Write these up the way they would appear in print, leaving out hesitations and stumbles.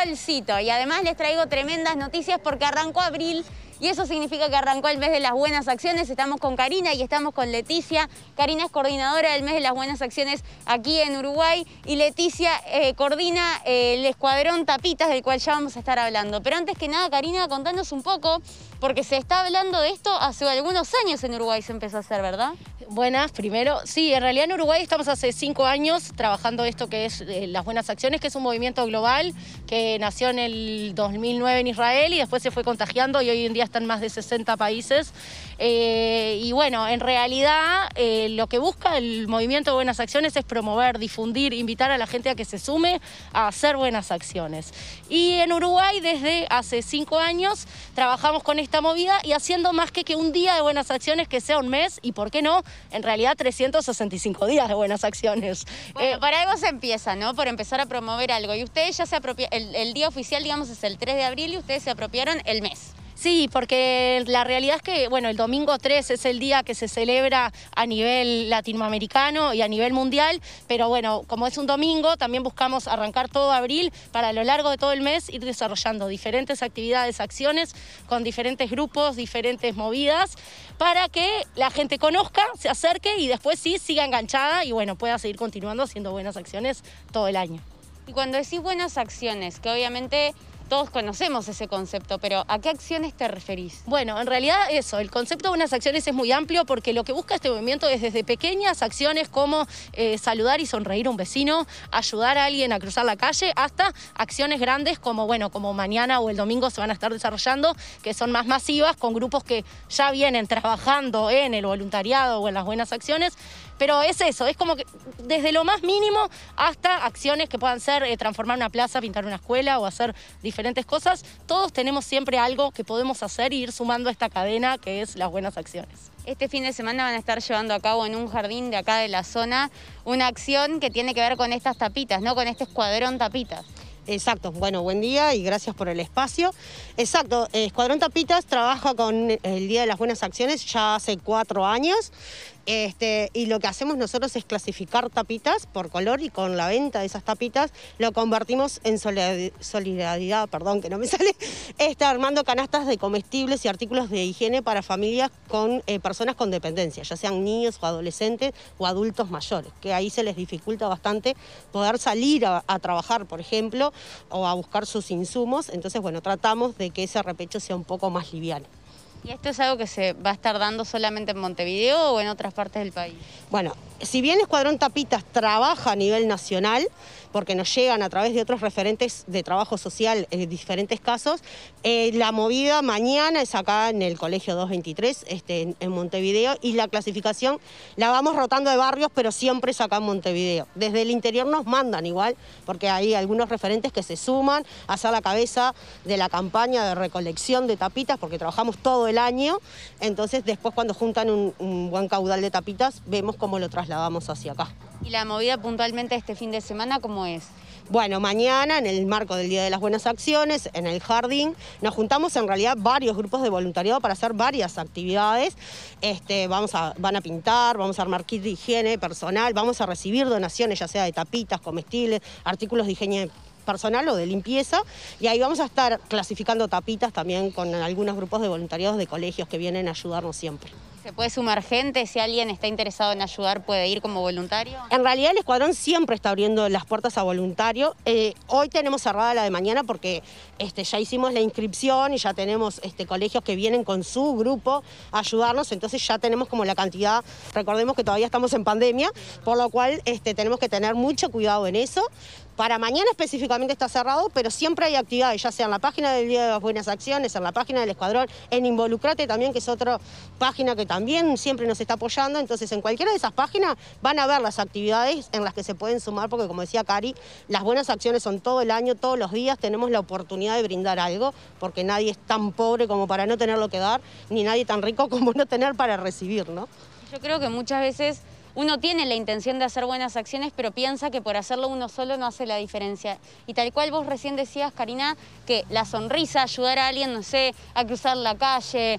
solcito y además les traigo tremendas noticias porque arrancó abril y eso significa que arrancó el mes de las buenas acciones. Estamos con Karina y estamos con Leticia. Karina es coordinadora del mes de las buenas acciones aquí en Uruguay y Leticia coordina el escuadrón Tapitas, del cual ya vamos a estar hablando. Pero antes que nada, Karina, contanos un poco, porque se está hablando de esto hace algunos años en Uruguay se empezó a hacer, ¿verdad? Buenas, primero. Sí, en realidad en Uruguay estamos hace 5 años trabajando esto que es las buenas acciones, que es un movimiento global que nació en el 2009 en Israel y después se fue contagiando y hoy en día está en más de 60 países. Y bueno, en realidad lo que busca el movimiento de buenas acciones es promover, difundir, invitar a la gente a que se sume a hacer buenas acciones. Y en Uruguay desde hace 5 años trabajamos con esta movida y haciendo más que un día de buenas acciones que sea un mes y, ¿por qué no?, en realidad 365 días de buenas acciones. Bueno, para algo se empieza, ¿no? Por empezar a promover algo. Y ustedes ya se apropiaron, el día oficial, digamos, es el 3 de abril y ustedes se apropiaron el mes. Sí, porque la realidad es que, bueno, el domingo 3 es el día que se celebra a nivel latinoamericano y a nivel mundial, pero bueno, como es un domingo, también buscamos arrancar todo abril para a lo largo de todo el mes ir desarrollando diferentes actividades, acciones con diferentes grupos, diferentes movidas, para que la gente conozca, se acerque y después sí siga enganchada y bueno, pueda seguir continuando haciendo buenas acciones todo el año. Y cuando decís buenas acciones, que obviamente todos conocemos ese concepto, pero ¿a qué acciones te referís? Bueno, en realidad eso, el concepto de buenas acciones es muy amplio porque lo que busca este movimiento es desde pequeñas acciones como saludar y sonreír a un vecino, ayudar a alguien a cruzar la calle, hasta acciones grandes como, bueno, como mañana o el domingo se van a estar desarrollando, que son más masivas, con grupos que ya vienen trabajando en el voluntariado o en las buenas acciones. Pero es eso, es como que desde lo más mínimo hasta acciones que puedan ser transformar una plaza, pintar una escuela o hacer diferentes cosas. Todos tenemos siempre algo que podemos hacer y ir sumando a esta cadena que es las buenas acciones. Este fin de semana van a estar llevando a cabo en un jardín de acá de la zona una acción que tiene que ver con estas tapitas, ¿no? Con este escuadrón Tapitas. Exacto, bueno, buen día y gracias por el espacio. Exacto, Escuadrón Tapitas trabaja con el Día de las Buenas Acciones ya hace 4 años. Y lo que hacemos nosotros es clasificar tapitas por color y con la venta de esas tapitas lo convertimos en solidaridad, perdón que no me sale, armando canastas de comestibles y artículos de higiene para familias con personas con dependencia, ya sean niños o adolescentes o adultos mayores, que ahí se les dificulta bastante poder salir a trabajar, por ejemplo, o a buscar sus insumos. Entonces, bueno, tratamos de que ese repecho sea un poco más liviano. ¿Y esto es algo que se va a estar dando solamente en Montevideo o en otras partes del país? Bueno, si bien Escuadrón Tapitas trabaja a nivel nacional, porque nos llegan a través de otros referentes de trabajo social en diferentes casos, la movida mañana es acá en el Colegio 223, en Montevideo, y la clasificación la vamos rotando de barrios, pero siempre es acá en Montevideo. Desde el interior nos mandan igual, porque hay algunos referentes que se suman a ser la cabeza de la campaña de recolección de tapitas, porque trabajamos todo el año, entonces después cuando juntan un buen caudal de tapitas, vemos cómo lo trasladamos hacia acá. ¿Y la movida puntualmente este fin de semana cómo es? Bueno, mañana, en el marco del Día de las Buenas Acciones, en el jardín, nos juntamos en realidad varios grupos de voluntariado para hacer varias actividades. Van a pintar, vamos a armar kit de higiene personal, vamos a recibir donaciones, ya sea de tapitas, comestibles, artículos de higiene personal o de limpieza, y ahí vamos a estar clasificando tapitas también con algunos grupos de voluntariados de colegios que vienen a ayudarnos siempre. ¿Se puede sumar gente? Si alguien está interesado en ayudar, ¿puede ir como voluntario? En realidad el escuadrón siempre está abriendo las puertas a voluntarios. Hoy tenemos cerrada la de mañana porque ya hicimos la inscripción y ya tenemos colegios que vienen con su grupo a ayudarnos, entonces ya tenemos como la cantidad. Recordemos que todavía estamos en pandemia, por lo cual tenemos que tener mucho cuidado en eso. Para mañana específicamente está cerrado, pero siempre hay actividades, ya sea en la página del Día de las Buenas Acciones, en la página del Escuadrón, en Involucrate también, que es otra página que también siempre nos está apoyando. Entonces, en cualquiera de esas páginas van a ver las actividades en las que se pueden sumar, porque como decía Cari, las buenas acciones son todo el año, todos los días tenemos la oportunidad de brindar algo, porque nadie es tan pobre como para no tener lo que dar, ni nadie tan rico como no tener para recibir, ¿no? Yo creo que muchas veces uno tiene la intención de hacer buenas acciones, pero piensa que por hacerlo uno solo no hace la diferencia. Y tal cual vos recién decías, Karina, que la sonrisa, ayudar a alguien, no sé, a cruzar la calle,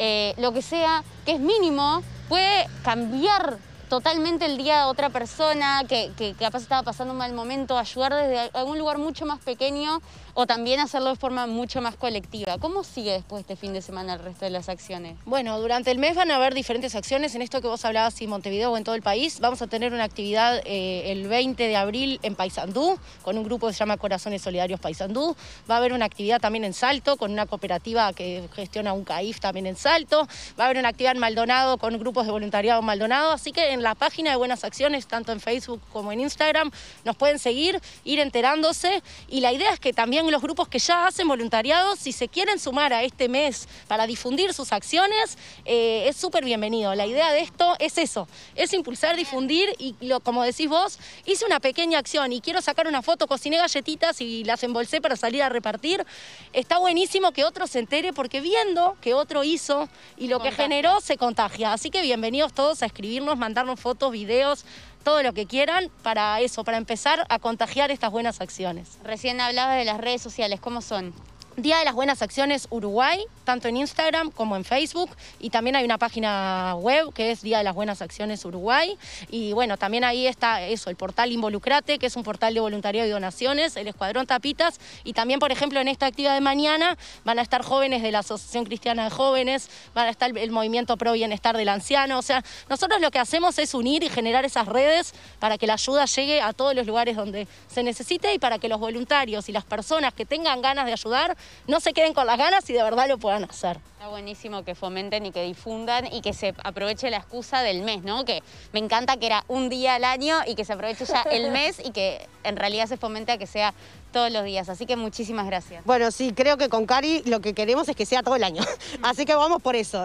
lo que sea, que es mínimo, puede cambiar totalmente el día de otra persona que capaz estaba pasando un mal momento, ayudar desde algún lugar mucho más pequeño o también hacerlo de forma mucho más colectiva. ¿Cómo sigue después de este fin de semana el resto de las acciones? Bueno, durante el mes van a haber diferentes acciones. En esto que vos hablabas, en Montevideo o en todo el país, vamos a tener una actividad el 20 de abril en Paysandú, con un grupo que se llama Corazones Solidarios Paysandú. Va a haber una actividad también en Salto, con una cooperativa que gestiona un CAIF también en Salto. Va a haber una actividad en Maldonado, con grupos de voluntariado en Maldonado. Así que en la página de Buenas Acciones, tanto en Facebook como en Instagram, nos pueden seguir, ir enterándose. Y la idea es que también los grupos que ya hacen voluntariado, si se quieren sumar a este mes para difundir sus acciones, es súper bienvenido. La idea de esto es eso, es impulsar, difundir y como decís vos, hice una pequeña acción y quiero sacar una foto, cociné galletitas y las embolsé para salir a repartir. Está buenísimo que otro se entere porque viendo que otro hizo y lo que generó se contagia. Así que bienvenidos todos a escribirnos, mandarnos fotos, videos, todo lo que quieran para eso, para empezar a contagiar estas buenas acciones. Recién hablabas de las redes sociales, ¿cómo son? Día de las Buenas Acciones Uruguay, tanto en Instagram como en Facebook, y también hay una página web que es Día de las Buenas Acciones Uruguay, y bueno, también ahí está eso, el portal Involucrate, que es un portal de voluntariado y donaciones, el Escuadrón Tapitas, y también, por ejemplo, en esta actividad de mañana van a estar jóvenes de la Asociación Cristiana de Jóvenes, van a estar el Movimiento Pro Bienestar del Anciano, o sea, nosotros lo que hacemos es unir y generar esas redes para que la ayuda llegue a todos los lugares donde se necesite y para que los voluntarios y las personas que tengan ganas de ayudar no se queden con las ganas y de verdad lo puedan hacer. Está buenísimo que fomenten y que difundan y que se aproveche la excusa del mes, ¿no? Que me encanta que era un día al año y que se aproveche ya el mes y que en realidad se fomente a que sea todos los días. Así que muchísimas gracias. Bueno, sí, creo que con Cari lo que queremos es que sea todo el año. Así que vamos por eso.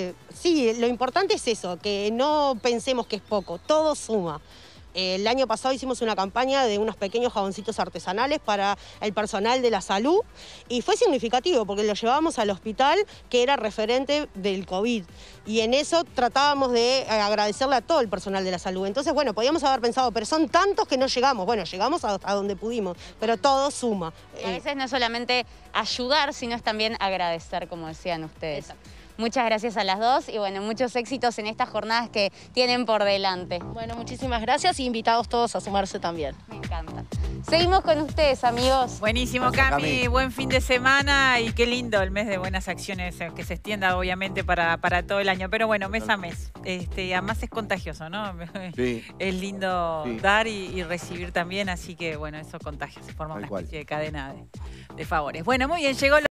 Sí, lo importante es eso, que no pensemos que es poco, todo suma. El año pasado hicimos una campaña de unos pequeños jaboncitos artesanales para el personal de la salud y fue significativo porque lo llevábamos al hospital que era referente del COVID y en eso tratábamos de agradecerle a todo el personal de la salud. Entonces, bueno, podíamos haber pensado, pero son tantos que no llegamos. Bueno, llegamos a donde pudimos, pero todo suma. Y a veces no es solamente ayudar, sino es también agradecer, como decían ustedes. Exacto. Muchas gracias a las dos y bueno, muchos éxitos en estas jornadas que tienen por delante. Bueno, muchísimas gracias y invitados todos a sumarse también. Me encanta. Seguimos con ustedes, amigos. Buenísimo, Cami. Buen fin de semana y qué lindo el mes de buenas acciones que se extienda obviamente para todo el año. Pero bueno, mes a mes. Además es contagioso, ¿no? Sí. Es lindo Sí. dar y recibir también, así que bueno, eso contagia, se forma Tal una cual. especie de cadena de favores. Bueno, muy bien, llegó